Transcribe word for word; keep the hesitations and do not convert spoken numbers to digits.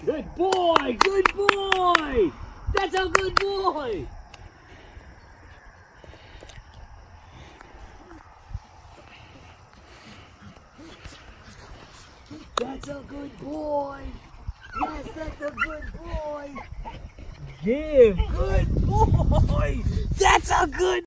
Good boy, good boy. That's a good boy. That's a good boy. Yes, that's a good boy. Give, good boy. That's a good